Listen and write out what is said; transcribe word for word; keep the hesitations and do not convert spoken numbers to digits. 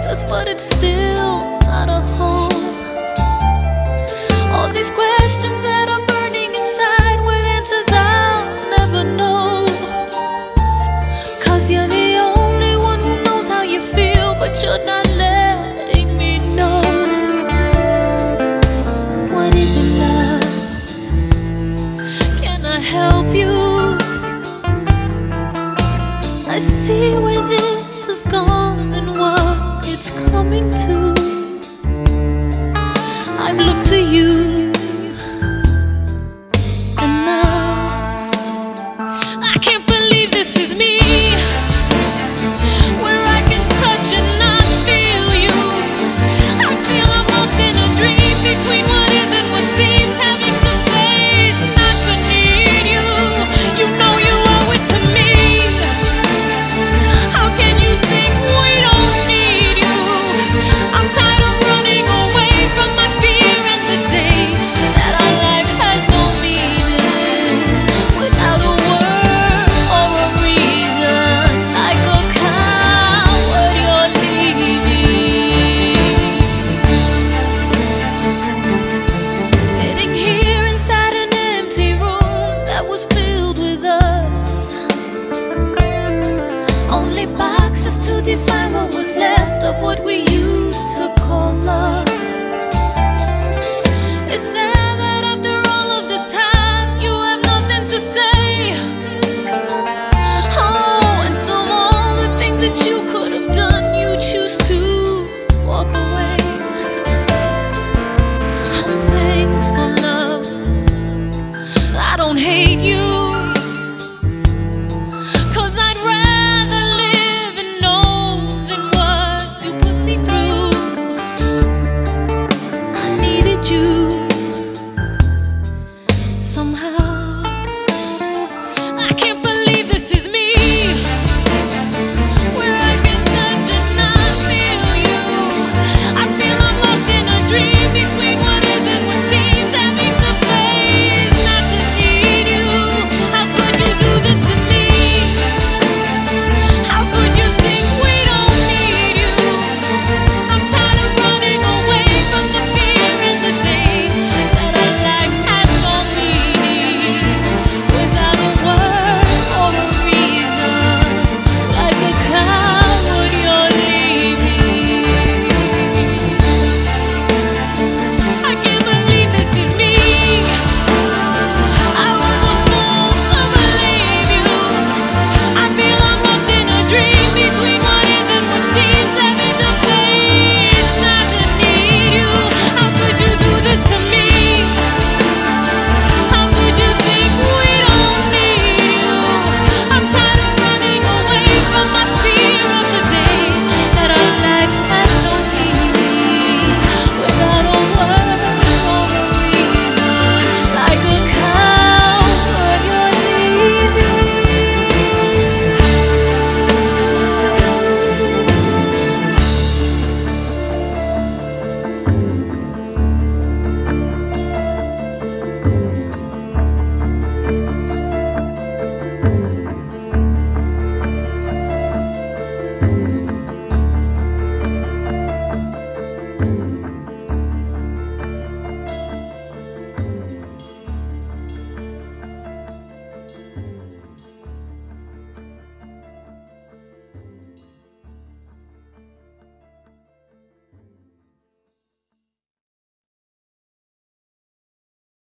us, but it's still not a home. All these questions that are burning inside with answers I'll never know. Cause you're the only one who knows how you feel, but you're not letting me know. What is it, love? Can I help you? I see where this has gone and what it's coming to. I've looked to you, and now I can't believe this is me, where I can touch and not feel you. I feel I'm lost in a dream between what is and what seems, having to face not to need you. You know you owe it to me. How can you think we don't need you? I'm tired of running away from my fear and the day that our life has no meaning without a word or a reason. Like a coward, you're leaving. Sitting here inside an empty room that was filled with us, only boxes to define what was left of what we used to call love. It's sad that after all of this time you have nothing to say. Oh, and of all the things that you could have done, you choose to walk away. I'm thankful, love, I don't hate you, cause I'd rather live and know than what you put me through. I needed you somehow.